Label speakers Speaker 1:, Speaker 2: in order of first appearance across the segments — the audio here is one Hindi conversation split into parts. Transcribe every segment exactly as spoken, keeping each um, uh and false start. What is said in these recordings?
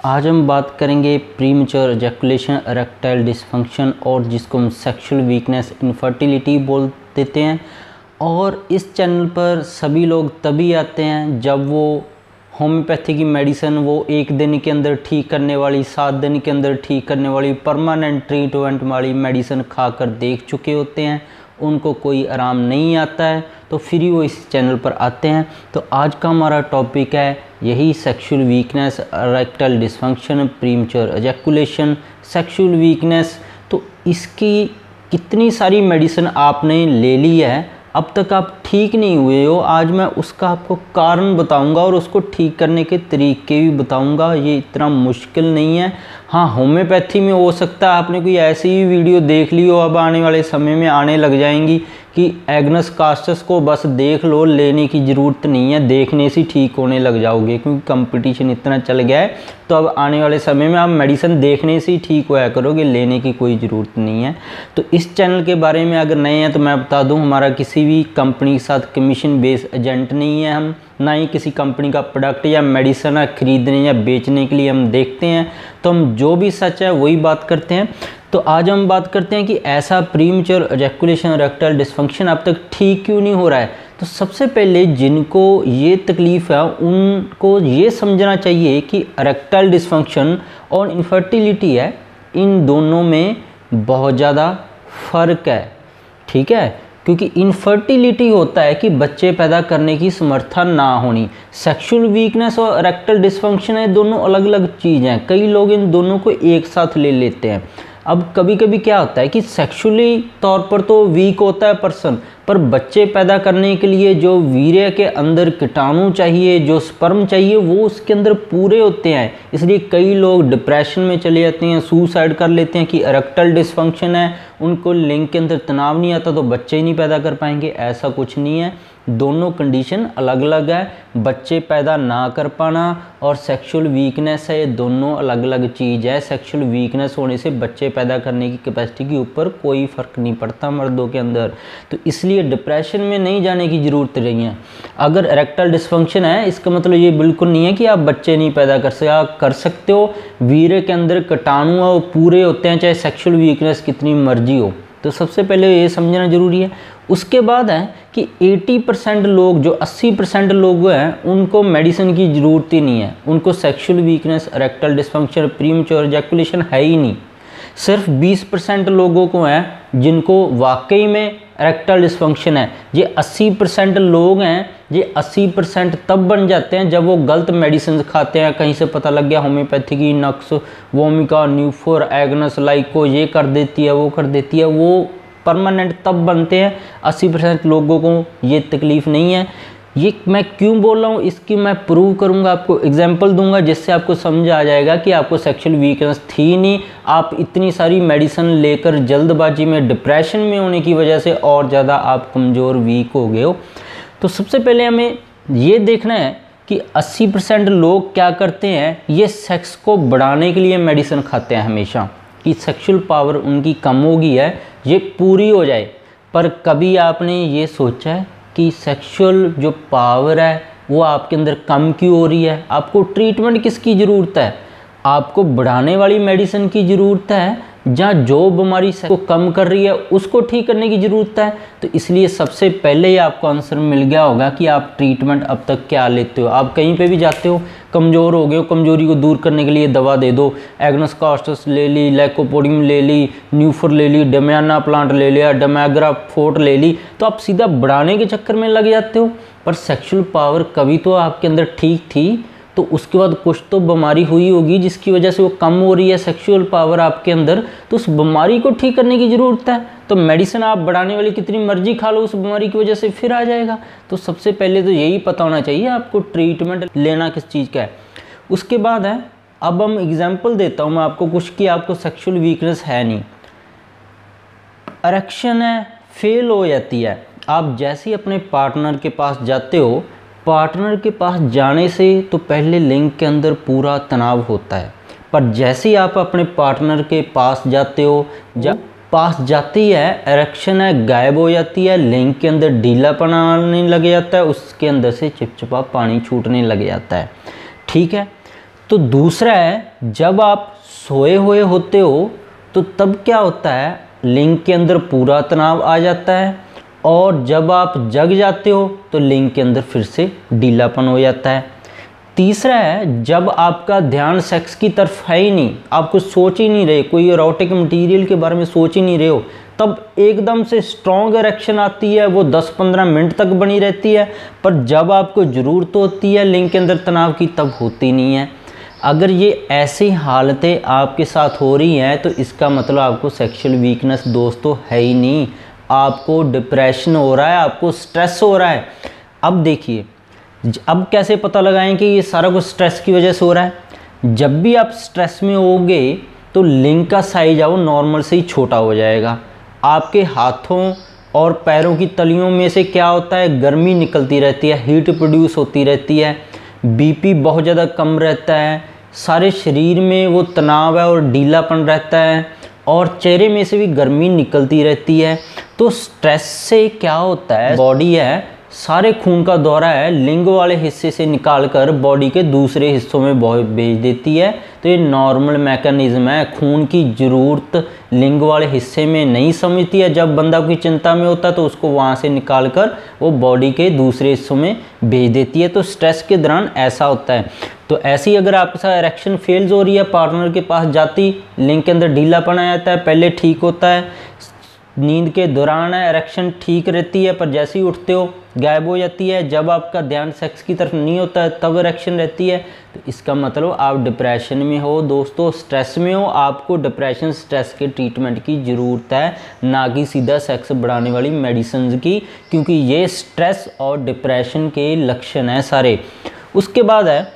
Speaker 1: आज हम बात करेंगे प्रीमेच्योर एजैकुलेशन, इरेक्टाइल डिसफंक्शन और जिसको हम सेक्सुअल वीकनेस, इनफर्टिलिटी बोल देते हैं। और इस चैनल पर सभी लोग तभी आते हैं जब वो होम्योपैथी की मेडिसिन वो एक दिन के अंदर ठीक करने वाली, सात दिन के अंदर ठीक करने वाली, परमानेंट ट्रीटमेंट वाली मेडिसिन खाकर देख चुके होते हैं, उनको कोई आराम नहीं आता है तो फिर वो इस चैनल पर आते हैं। तो आज का हमारा टॉपिक है यही sexual weakness, erectile dysfunction, premature ejaculation, sexual weakness. तो इसकी कितनी सारी मेडिसिन आपने ले ली है, अब तक आप ठीक नहीं हुए हो, आज मैं उसका आपको कारण बताऊंगा और उसको ठीक करने के तरीके भी बताऊंगा। ये इतना मुश्किल नहीं है। हाँ, होम्योपैथी में हो सकता है आपने कोई ऐसी ही वीडियो देख ली हो, अब आने वाले समय में आने लग जाएंगी कि एग्नस कास्टस को बस देख लो, लेने की ज़रूरत नहीं है, देखने से ठीक होने लग जाओगे क्योंकि कंपटीशन इतना चल गया है। तो अब आने वाले समय में आप मेडिसिन देखने से ही ठीक होया करोगे, लेने की कोई ज़रूरत नहीं है। तो इस चैनल के बारे में अगर नए हैं तो मैं बता दूं, हमारा किसी भी कंपनी के साथ कमीशन बेस्ड एजेंट नहीं है, हम ना ही किसी कंपनी का प्रोडक्ट या मेडिसिन खरीदने या बेचने के लिए हम देखते हैं। तो हम जो भी सच है वही बात करते हैं। तो आज हम बात करते हैं कि ऐसा प्रीमेच्योर एजैकुलेशन, इरेक्टाइल डिसफंक्शन अब तक ठीक क्यों नहीं हो रहा है। तो सबसे पहले जिनको ये तकलीफ़ है उनको ये समझना चाहिए कि इरेक्टाइल डिसफंक्शन और इनफर्टिलिटी है, इन दोनों में बहुत ज़्यादा फ़र्क है। ठीक है, क्योंकि इनफर्टिलिटी होता है कि बच्चे पैदा करने की समर्था ना होनी। सेक्सुअल वीकनेस और इरेक्टाइल डिसफंक्शन है, दोनों अलग अलग चीज़ हैं। कई लोग इन दोनों को एक साथ ले लेते हैं। अब कभी कभी क्या होता है कि सेक्सुअली तौर पर तो वीक होता है पर्सन, पर बच्चे पैदा करने के लिए जो वीर्य के अंदर कीटाणु चाहिए, जो स्पर्म चाहिए, वो उसके अंदर पूरे होते हैं। इसलिए कई लोग डिप्रेशन में चले जाते हैं, सुसाइड कर लेते हैं कि इरेक्टाइल डिसफंक्शन है, उनको लिंग के अंदर तनाव नहीं आता तो बच्चे ही नहीं पैदा कर पाएंगे। ऐसा कुछ नहीं है, दोनों कंडीशन अलग अलग है। बच्चे पैदा ना कर पाना और सेक्सुअल वीकनेस है, ये दोनों अलग अलग चीज़ है। सेक्सुअल वीकनेस होने से बच्चे पैदा करने की कैपेसिटी के ऊपर कोई फ़र्क नहीं पड़ता मर्दों के अंदर। तो इसलिए डिप्रेशन में नहीं जाने की ज़रूरत नहीं है। अगर इरेक्टाइल डिसफंक्शन है, इसका मतलब ये बिल्कुल नहीं है कि आप बच्चे नहीं पैदा कर सकते, आप कर सकते हो। वीर्य के अंदर कीटाणु वो पूरे होते हैं, चाहे सेक्सुअल वीकनेस कितनी मर्जी हो। तो सबसे पहले ये समझना ज़रूरी है। उसके बाद है कि अस्सी परसेंट लोग, जो अस्सी परसेंट लोग हैं, उनको मेडिसिन की ज़रूरत ही नहीं है। उनको sexual weakness, erectile dysfunction, premature ejaculation है ही नहीं। सिर्फ बीस परसेंट लोगों को है जिनको वाकई में इरेक्टाइल डिसफंक्शन है। ये अस्सी परसेंट लोग हैं, ये अस्सी परसेंट तब बन जाते हैं जब वो गलत मेडिसिन खाते हैं। कहीं से पता लग गया होम्योपैथी की नक्स, वोमिका, न्यूफोर, एग्नस, लाइको ये कर देती है, वो कर देती है, वो परमानेंट तब बनते हैं। अस्सी परसेंट लोगों को ये तकलीफ़ नहीं है। ये मैं क्यों बोल रहा हूँ, इसकी मैं प्रूव करूँगा, आपको एग्जांपल दूंगा जिससे आपको समझ आ जाएगा कि आपको सेक्सुअल वीकनेस थी नहीं, आप इतनी सारी मेडिसिन लेकर जल्दबाजी में, डिप्रेशन में होने की वजह से और ज़्यादा आप कमज़ोर, वीक हो गए हो। तो सबसे पहले हमें ये देखना है कि अस्सी परसेंट लोग क्या करते हैं, ये सेक्स को बढ़ाने के लिए मेडिसिन खाते हैं हमेशा, कि सेक्सुअल पावर उनकी कम हो गई है, ये पूरी हो जाए। पर कभी आपने ये सोचा है कि सेक्सुअल जो पावर है वो आपके अंदर कम क्यों हो रही है? आपको ट्रीटमेंट किसकी ज़रूरत है? आपको बढ़ाने वाली मेडिसिन की ज़रूरत है, जहाँ जो बीमारी को कम कर रही है उसको ठीक करने की ज़रूरत है? तो इसलिए सबसे पहले ही आपको आंसर मिल गया होगा कि आप ट्रीटमेंट अब तक क्या लेते हो। आप कहीं पे भी जाते हो, कमज़ोर हो गए हो, कमज़ोरी को दूर करने के लिए दवा दे दो, एग्नस कास्टस ले ली, लाइकोपोडियम ले ली, न्यूफर ले ली, डमियाना प्लांट ले लिया, डमैग्रा फोर्ट ले ली, तो आप सीधा बढ़ाने के चक्कर में लग जाते हो। पर सेक्सुअल पावर कभी तो आपके अंदर ठीक थी, तो उसके बाद कुछ तो बीमारी हुई होगी जिसकी वजह से वो कम हो रही है सेक्सुअल पावर आपके अंदर। तो उस बीमारी को ठीक करने की ज़रूरत है। तो मेडिसिन आप बढ़ाने वाली कितनी मर्जी खा लो, उस बीमारी की वजह से फिर आ जाएगा। तो सबसे पहले तो यही पता होना चाहिए आपको ट्रीटमेंट लेना किस चीज़ का है। उसके बाद है, अब हम एग्जाम्पल देता हूँ मैं आपको कुछ कि आपको सेक्सुअल वीकनेस है नहीं, इरेक्शन है, फेल हो जाती है। आप जैसे ही अपने पार्टनर के पास जाते हो, पार्टनर के पास जाने से तो पहले लिंग के अंदर पूरा तनाव होता है, पर जैसे ही आप अपने पार्टनर के पास जाते हो, जब पास जाती है, इरेक्शन है गायब हो जाती है, लिंग के अंदर ढीलापन आने लग जाता है, उसके अंदर से चिपचिपा पानी छूटने लग जाता है। ठीक है, तो दूसरा है, जब आप सोए हुए होते हो तो तब क्या होता है, लिंग के अंदर पूरा तनाव आ जाता है, और जब आप जग जाते हो तो लिंग के अंदर फिर से ढीलापन हो जाता है। तीसरा है, जब आपका ध्यान सेक्स की तरफ है ही नहीं, आप कुछ सोच ही नहीं रहे, कोई एरोटिक मटेरियल के बारे में सोच ही नहीं रहे हो, तब एकदम से स्ट्रॉन्ग इरेक्शन आती है, वो दस पंद्रह मिनट तक बनी रहती है, पर जब आपको ज़रूरत होती है लिंग के अंदर तनाव की तब होती नहीं है। अगर ये ऐसी हालतें आपके साथ हो रही हैं तो इसका मतलब आपको सेक्सुअल वीकनेस दोस्तों है ही नहीं, आपको डिप्रेशन हो रहा है, आपको स्ट्रेस हो रहा है। अब देखिए, अब कैसे पता लगाएं कि ये सारा कुछ स्ट्रेस की वजह से हो रहा है। जब भी आप स्ट्रेस में होगे तो लिंग का साइज वो नॉर्मल से ही छोटा हो जाएगा। आपके हाथों और पैरों की तलियों में से क्या होता है, गर्मी निकलती रहती है, हीट प्रोड्यूस होती रहती है, बीपी बहुत ज़्यादा कम रहता है, सारे शरीर में वो तनाव है और ढीलापन रहता है, और चेहरे में से भी गर्मी निकलती रहती है। तो स्ट्रेस से क्या होता है, बॉडी है सारे खून का दौरा है लिंग वाले हिस्से से निकालकर बॉडी के दूसरे हिस्सों में भेज देती है। तो ये नॉर्मल मैकेनिज्म है, खून की ज़रूरत लिंग वाले हिस्से में नहीं समझती है। जब बंदा कोई चिंता में होता है तो उसको वहाँ से निकाल कर वो बॉडी के दूसरे हिस्सों में भेज देती है। तो स्ट्रेस के दौरान ऐसा होता है। तो ऐसी अगर आपके साथ इरेक्शन फेल्स हो रही है, पार्टनर के पास जाती लिंग के अंदर ढीलापन आ जाता है, पहले ठीक होता है, नींद के दौरान है इरेक्शन ठीक रहती है, पर जैसे ही उठते हो गायब हो जाती है। जब आपका ध्यान सेक्स की तरफ नहीं होता है तब इरेक्शन रहती है। तो इसका मतलब आप डिप्रेशन में हो दोस्तों, स्ट्रेस में हो। आपको डिप्रेशन स्ट्रेस के ट्रीटमेंट की ज़रूरत है, ना कि सीधा सेक्स बढ़ाने वाली मेडिसिन की, क्योंकि ये स्ट्रेस और डिप्रेशन के लक्षण हैं सारे। उसके बाद है,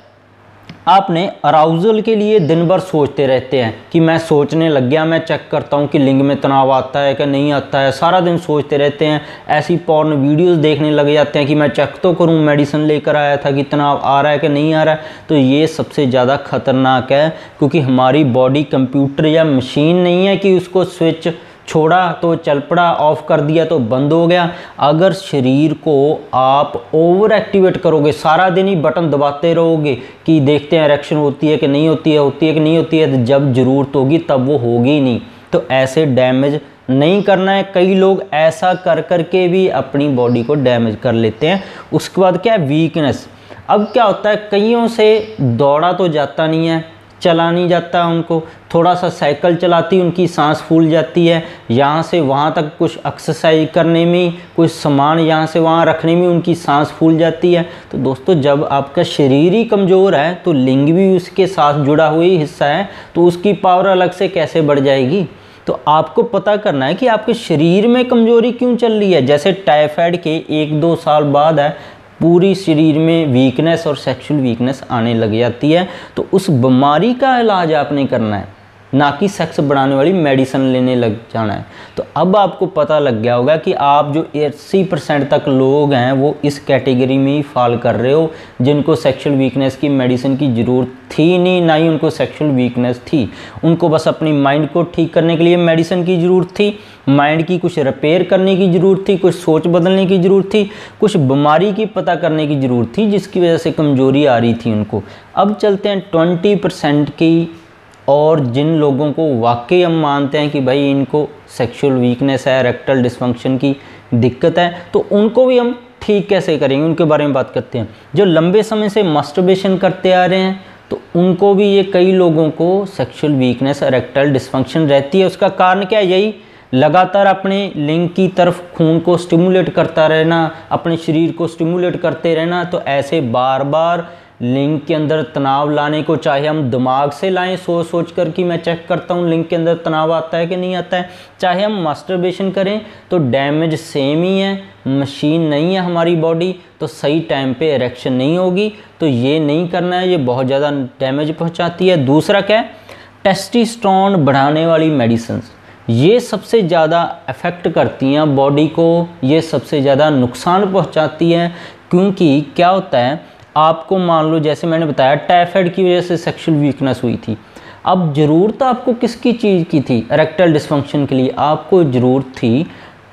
Speaker 1: आपने अराउजल के लिए दिन भर सोचते रहते हैं कि मैं सोचने लग गया, मैं चेक करता हूँ कि लिंग में तनाव आता है कि नहीं आता है, सारा दिन सोचते रहते हैं। ऐसी पॉर्न वीडियोस देखने लग जाते हैं कि मैं चेक तो करूँ, मेडिसिन लेकर आया था कि तनाव आ रहा है कि नहीं आ रहा है। तो ये सबसे ज़्यादा खतरनाक है, क्योंकि हमारी बॉडी कंप्यूटर या मशीन नहीं है कि उसको स्विच छोड़ा तो चल पड़ा, ऑफ कर दिया तो बंद हो गया। अगर शरीर को आप ओवर एक्टिवेट करोगे, सारा दिन ही बटन दबाते रहोगे कि देखते हैं इरेक्शन होती है कि नहीं होती है, होती है कि नहीं होती है, तो जब ज़रूरत होगी तब वो होगी ही नहीं। तो ऐसे डैमेज नहीं करना है। कई लोग ऐसा कर कर के भी अपनी बॉडी को डैमेज कर लेते हैं। उसके बाद क्या है, वीकनेस। अब क्या होता है, कईयों से दौड़ा तो जाता नहीं है, चला नहीं जाता उनको, थोड़ा सा साइकिल चलाती उनकी सांस फूल जाती है, यहाँ से वहाँ तक कुछ एक्सरसाइज करने में, कुछ सामान यहाँ से वहाँ रखने में उनकी सांस फूल जाती है। तो दोस्तों, जब आपका शरीर ही कमज़ोर है तो लिंग भी उसके साथ जुड़ा हुआ ही हिस्सा है, तो उसकी पावर अलग से कैसे बढ़ जाएगी। तो आपको पता करना है कि आपके शरीर में कमज़ोरी क्यों चल रही है। जैसे टाइफाइड के एक दो साल बाद है पूरी शरीर में वीकनेस और सेक्सुअल वीकनेस आने लग जाती है। तो उस बीमारी का इलाज आपने करना है, ना कि सेक्स बढ़ाने वाली मेडिसिन लेने लग जाना है। तो अब आपको पता लग गया होगा कि आप जो अस्सी परसेंट तक लोग हैं वो इस कैटेगरी में ही फॉल कर रहे हो, जिनको सेक्सुअल वीकनेस की मेडिसिन की ज़रूरत थी नहीं, ना ही उनको सेक्सुअल वीकनेस थी। उनको बस अपनी माइंड को ठीक करने के लिए मेडिसिन की ज़रूरत थी, माइंड की कुछ रिपेयर करने की ज़रूरत थी, कुछ सोच बदलने की ज़रूरत थी, कुछ बीमारी की पता करने की ज़रूरत थी, जिसकी वजह से कमज़ोरी आ रही थी उनको। अब चलते हैं ट्वेंटी परसेंट की, और जिन लोगों को वाकई हम मानते हैं कि भाई इनको सेक्सुअल वीकनेस है, इरेक्टाइल डिसफंक्शन की दिक्कत है, तो उनको भी हम ठीक कैसे करेंगे, उनके बारे में बात करते हैं। जो लंबे समय से मस्टरबेशन करते आ रहे हैं तो उनको भी ये कई लोगों को सेक्सुअल वीकनेस, इरेक्टाइल डिसफंक्शन रहती है। उसका कारण क्या है, यही लगातार अपने लिंग की तरफ खून को स्टिमुलेट करता रहना, अपने शरीर को स्टिमुलेट करते रहना। तो ऐसे बार बार लिंग के अंदर तनाव लाने को, चाहे हम दिमाग से लाएं सोच सोच कर कि मैं चेक करता हूं लिंग के अंदर तनाव आता है कि नहीं आता है, चाहे हम मास्टरबेशन करें, तो डैमेज सेम ही है। मशीन नहीं है हमारी बॉडी, तो सही टाइम पे इरेक्शन नहीं होगी। तो ये नहीं करना है, ये बहुत ज़्यादा डैमेज पहुंचाती है। दूसरा क्या है, टेस्टोस्टेरोन बढ़ाने वाली मेडिसिन, ये सबसे ज़्यादा अफेक्ट करती हैं बॉडी को, ये सबसे ज़्यादा नुकसान पहुंचाती हैं। क्योंकि क्या होता है, आपको मान लो जैसे मैंने बताया टाइफाइड की वजह से सेक्सुअल वीकनेस हुई थी। अब ज़रूरत आपको किसकी चीज़ की थी, इरेक्टाइल डिसफंक्शन के लिए आपको ज़रूरत थी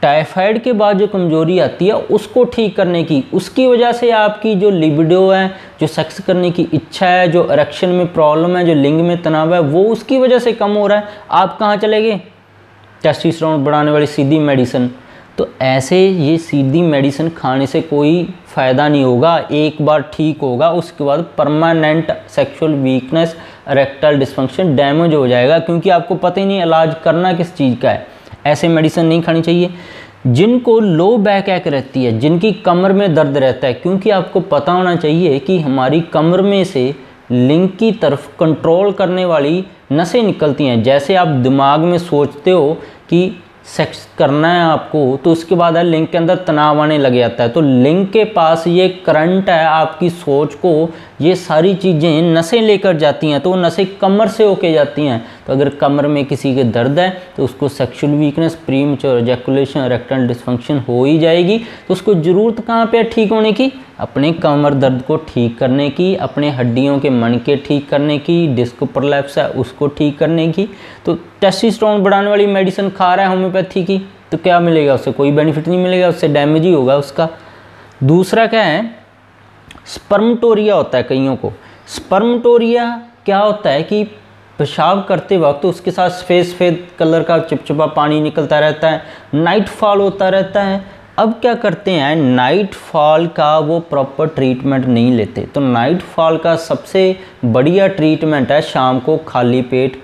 Speaker 1: टाइफाइड के बाद जो कमजोरी आती है उसको ठीक करने की, उसकी वजह से आपकी जो लिबिडो है, जो सेक्स करने की इच्छा है, जो इरेक्शन में प्रॉब्लम है, जो लिंग में तनाव है, वो उसकी वजह से कम हो रहा है, आप कहाँ चले गए? टेस्टोस्टेरोन बढ़ाने वाली सीधी मेडिसिन। तो ऐसे ये सीधी मेडिसिन खाने से कोई फ़ायदा नहीं होगा। एक बार ठीक होगा उसके बाद permanent sexual weakness, erectile dysfunction damage हो जाएगा, क्योंकि आपको पता ही नहीं इलाज करना किस चीज़ का है। ऐसे मेडिसिन नहीं खानी चाहिए। जिनको लो बैक एक रहती है, जिनकी कमर में दर्द रहता है, क्योंकि आपको पता होना चाहिए कि हमारी कमर में से लिंग की तरफ कंट्रोल करने वाली नसें निकलती हैं। जैसे आप दिमाग में सोचते हो कि सेक्स करना है आपको, तो उसके बाद है लिंग के अंदर तनाव आने लग जाता है, तो लिंग के पास ये करंट है, आपकी सोच को ये सारी चीज़ें नसें लेकर जाती हैं, तो वो नसें कमर से होके जाती हैं। तो अगर कमर में किसी के दर्द है तो उसको sexual weakness, premature ejaculation, erectile dysfunction हो ही जाएगी। तो उसको ज़रूरत कहाँ पे है ठीक होने की? अपने कमर दर्द को ठीक करने की, अपने हड्डियों के मनके ठीक करने की, डिस्क प्रोलैप्स है उसको ठीक करने की। तो टेस्टोस्टेरोन बढ़ाने वाली मेडिसिन खा रहा है होम्योपैथी की, तो क्या मिलेगा उससे? कोई बेनिफिट नहीं मिलेगा, उससे डैमेज ही होगा उसका। दूसरा क्या है? स्पर्मटोरिया होता है कईयों को। स्पर्मटोरिया क्या होता है कि पेशाब करते वक्त उसके साथ सफ़ेद सफ़ेद कलर का चिपचिपा पानी निकलता रहता है, नाइट फॉल होता रहता है। अब क्या करते हैं, नाइट फॉल का वो प्रॉपर ट्रीटमेंट नहीं लेते। तो नाइट फॉल का सबसे बढ़िया ट्रीटमेंट है शाम को खाली पेट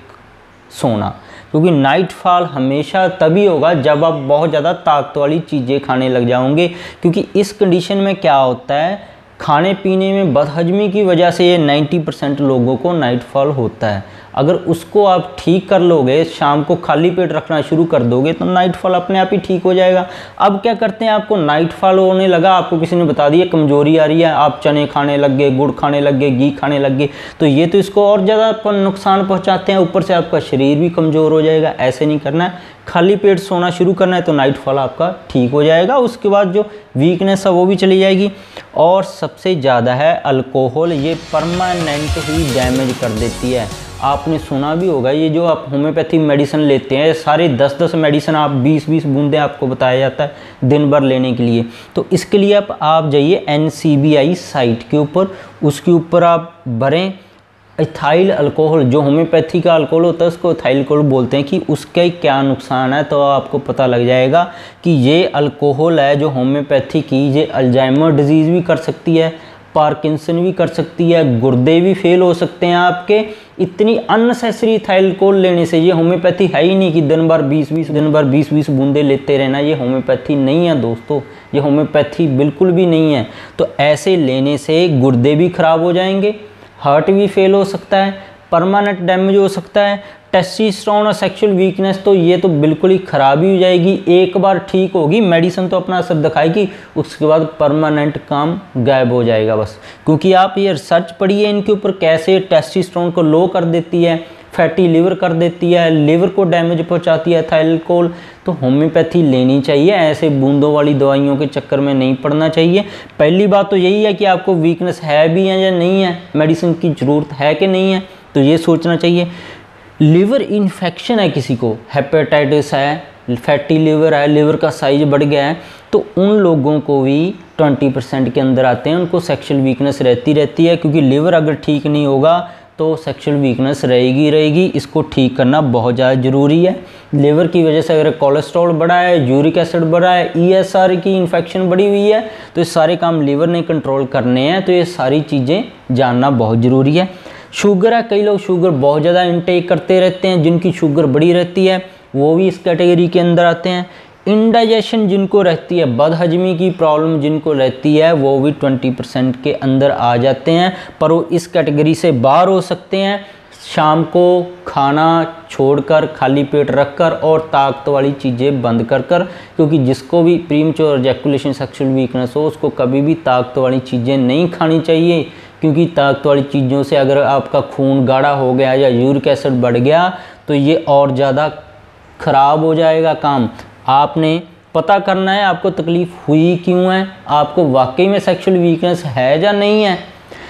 Speaker 1: सोना, क्योंकि नाइट फॉल हमेशा तभी होगा जब आप बहुत ज़्यादा ताकत वाली चीज़ें खाने लग जाओगे। क्योंकि इस कंडीशन में क्या होता है, खाने पीने में बदहजमी की वजह से ये नब्बे परसेंट लोगों को नाइट फॉल होता है। अगर उसको आप ठीक कर लोगे, शाम को खाली पेट रखना शुरू कर दोगे, तो नाइट फॉल अपने आप ही ठीक हो जाएगा। अब क्या करते हैं, आपको नाइट फॉल होने लगा, आपको किसी ने बता दिया कमजोरी आ रही है, आप चने खाने लग गए, गुड़ खाने लग गए, घी खाने लग गए, तो ये तो इसको और ज़्यादा नुकसान पहुँचाते हैं, ऊपर से आपका शरीर भी कमज़ोर हो जाएगा। ऐसे नहीं करना है, खाली पेट सोना शुरू करना है, तो नाइट फॉल आपका ठीक हो जाएगा। उसके बाद जो वीकनेस है वो भी चली जाएगी। और सबसे ज़्यादा है अल्कोहल, ये परमानेंट ही डैमेज कर देती है। आपने सुना भी होगा, ये जो आप होम्योपैथिक मेडिसिन लेते हैं, सारे दस दस मेडिसिन आप बीस बीस बूंदें आपको बताया जाता है दिन भर लेने के लिए। तो इसके लिए आप आप जाइए N C B I site के ऊपर, उसके ऊपर आप भरें इथाइल अल्कोहल, जो होम्योपैथी का अल्कोहल होता है उसको इथाइल अल्कोहल बोलते हैं, कि उसके क्या नुकसान है। तो आपको पता लग जाएगा कि ये अल्कोहल है जो होम्योपैथी की, ये अल्जाइमर डिजीज़ भी कर सकती है, पार्किंसन भी कर सकती है, गुर्दे भी फेल हो सकते हैं आपके। इतनी अननेसेसरी इथाइल अल्कोहल लेने से, ये होम्योपैथी है ही नहीं कि दिन भर बीस बीस दिन भर बीस बीस बूंदे लेते रहना। ये होम्योपैथी नहीं है दोस्तों, ये होम्योपैथी बिल्कुल भी नहीं है। तो ऐसे लेने से गुर्दे भी खराब हो जाएंगे, हार्ट भी फेल हो सकता है, परमानेंट डैमेज हो सकता है। टेस्टोस्टेरोन और सेक्सुअल वीकनेस तो ये तो बिल्कुल ही ख़राब ही हो जाएगी। एक बार ठीक होगी, मेडिसिन तो अपना असर दिखाएगी, उसके बाद परमानेंट काम गायब हो जाएगा बस। क्योंकि आप ये रिसर्च पढ़िए इनके ऊपर, कैसे टेस्टोस्टेरोन को लो कर देती है, फैटी लिवर कर देती है, लिवर को डैमेज पहुंचाती है इथाइल अल्कोहल। तो होम्योपैथी लेनी चाहिए, ऐसे बूंदों वाली दवाइयों के चक्कर में नहीं पड़ना चाहिए। पहली बात तो यही है कि आपको वीकनेस है भी है या नहीं है, मेडिसिन की ज़रूरत है कि नहीं है, तो ये सोचना चाहिए। लिवर इन्फेक्शन है किसी को, हेपेटाइटिस है, फैटी लिवर है, लिवर का साइज बढ़ गया है, तो उन लोगों को भी बीस परसेंट के अंदर आते हैं, उनको सेक्सुअल वीकनेस रहती रहती है। क्योंकि लिवर अगर ठीक नहीं होगा तो सेक्सुअल वीकनेस रहेगी रहेगी इसको ठीक करना बहुत ज़्यादा ज़रूरी है। लिवर की वजह से अगर कोलेस्ट्रॉल बढ़ा है, यूरिक एसिड बढ़ा है, ई एस आर की इन्फेक्शन बढ़ी हुई है, तो ये सारे काम लिवर ने कंट्रोल करने हैं। तो ये सारी चीज़ें जानना बहुत ज़रूरी है। शुगर है, कई लोग शुगर बहुत ज़्यादा इनटेक करते रहते हैं, जिनकी शुगर बढ़ी रहती है वो भी इस कैटेगरी के अंदर आते हैं। इंडाइजेशन जिनको रहती है, बदहजमी की प्रॉब्लम जिनको रहती है, वो भी बीस परसेंट के अंदर आ जाते हैं, पर वो इस कैटेगरी से बाहर हो सकते हैं। शाम को खाना छोड़कर, खाली पेट रखकर और ताकत वाली चीज़ें बंद कर कर, क्योंकि जिसको भी प्रीमैच्योर एजैकुलेशन, सेक्सुअल वीकनेस हो, उसको कभी भी ताकत वाली चीज़ें नहीं खानी चाहिए। क्योंकि ताकत वाली चीज़ों से अगर आपका खून गाढ़ा हो गया या यूरिक एसिड बढ़ गया तो ये और ज़्यादा ख़राब हो जाएगा काम। आपने पता करना है आपको तकलीफ़ हुई क्यों है, आपको वाकई में सेक्सुअल वीकनेस है या नहीं है।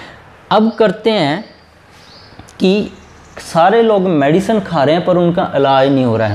Speaker 1: अब करते हैं कि सारे लोग मेडिसिन खा रहे हैं पर उनका इलाज नहीं हो रहा है।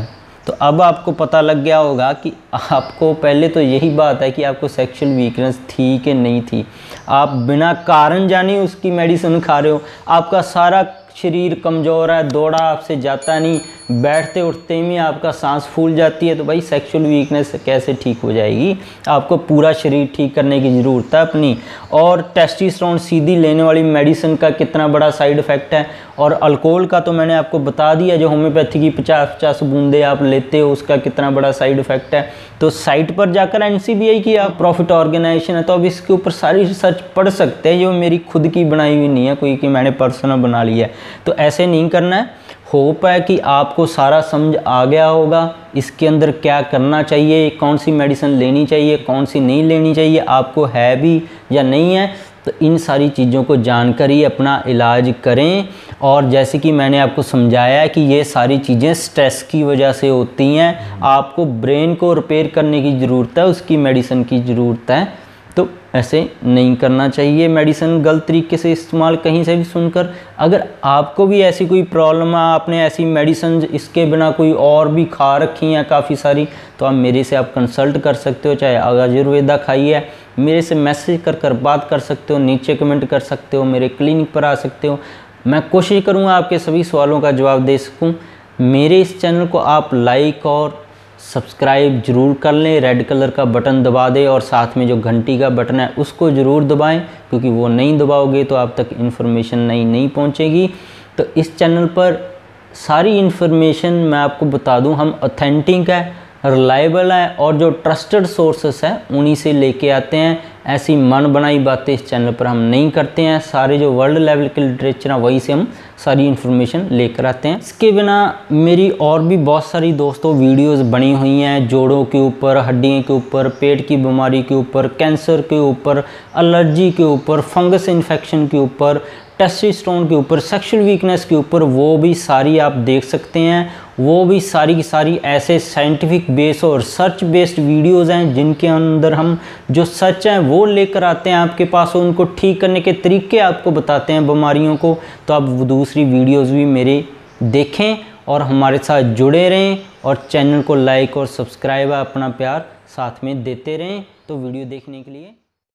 Speaker 1: तो अब आपको पता लग गया होगा कि आपको पहले तो यही बात है कि आपको सेक्सुअल वीकनेस थी कि नहीं थी। आप बिना कारण जाने उसकी मेडिसिन खा रहे हो, आपका सारा शरीर कमज़ोर है, दौड़ा आपसे जाता नहीं, बैठते उठते में आपका सांस फूल जाती है, तो भाई सेक्सुअल वीकनेस कैसे ठीक हो जाएगी? आपको पूरा शरीर ठीक करने की ज़रूरत है अपनी। और टेस्टोस्टेरोन सीधी लेने वाली मेडिसिन का कितना बड़ा साइड इफ़ेक्ट है, और अल्कोहल का तो मैंने आपको बता दिया, जो होम्योपैथी की पचास पचास बूंदे आप लेते हो उसका कितना बड़ा साइड इफ़ेक्ट है। तो साइट पर जाकर एन सी बी आई की आप प्रॉफिट ऑर्गेनाइजेशन है, तो अब इसके ऊपर सारी रिसर्च पढ़ सकते हैं, जो मेरी खुद की बनाई हुई नहीं है कोई कि मैंने पर्सनल बना लिया है। तो ऐसे नहीं करना है। होप है कि आपको सारा समझ आ गया होगा, इसके अंदर क्या करना चाहिए, कौन सी मेडिसिन लेनी चाहिए, कौन सी नहीं लेनी चाहिए, आपको है भी या नहीं है। तो इन सारी चीज़ों को जानकर ही अपना इलाज करें। और जैसे कि मैंने आपको समझाया है कि ये सारी चीज़ें स्ट्रेस की वजह से होती हैं, आपको ब्रेन को रिपेयर करने की ज़रूरत है, उसकी मेडिसिन की ज़रूरत है। तो ऐसे नहीं करना चाहिए मेडिसिन गलत तरीके से इस्तेमाल कहीं से भी सुनकर। अगर आपको भी ऐसी कोई प्रॉब्लम है, आपने ऐसी मेडिसिन इसके बिना कोई और भी खा रखी हैं काफ़ी सारी, तो आप मेरे से आप कंसल्ट कर सकते हो। चाहे आयुर्वेदा खाइए, मेरे से मैसेज कर कर बात कर सकते हो, नीचे कमेंट कर सकते हो, मेरे क्लिनिक पर आ सकते हो। मैं कोशिश करूँगा आपके सभी सवालों का जवाब दे सकूँ। मेरे इस चैनल को आप लाइक और सब्सक्राइब ज़रूर कर लें, रेड कलर का बटन दबा दें, और साथ में जो घंटी का बटन है उसको ज़रूर दबाएं, क्योंकि वो नहीं दबाओगे तो आप तक इन्फॉर्मेशन नई नहीं पहुंचेगी। तो इस चैनल पर सारी इन्फॉर्मेशन मैं आपको बता दूं, हम ऑथेंटिक है, रिलायबल है, और जो ट्रस्टेड सोर्सेस हैं उन्हीं से लेके आते हैं। ऐसी मन बनाई बातें इस चैनल पर हम नहीं करते हैं। सारे जो वर्ल्ड लेवल के लिटरेचर हैं वहीं से हम सारी इन्फॉर्मेशन लेकर आते हैं। इसके बिना मेरी और भी बहुत सारी दोस्तों वीडियोस बनी हुई हैं, जोड़ों के ऊपर, हड्डियों के ऊपर, पेट की बीमारी के ऊपर, कैंसर के ऊपर, एलर्जी के ऊपर, फंगस इन्फेक्शन के ऊपर, टेस्टोस्टेरोन के ऊपर, सेक्सुअल वीकनेस के ऊपर, वो भी सारी आप देख सकते हैं। वो भी सारी की सारी ऐसे साइंटिफिक बेस और रिसर्च बेस्ड वीडियोज़ हैं, जिनके अंदर हम जो सच हैं वो लेकर आते हैं आपके पास, उनको ठीक करने के तरीके आपको बताते हैं बीमारियों को। तो आप दूसरी वीडियोज़ भी मेरे देखें और हमारे साथ जुड़े रहें, और चैनल को लाइक और सब्सक्राइब अपना प्यार साथ में देते रहें। तो वीडियो देखने के लिए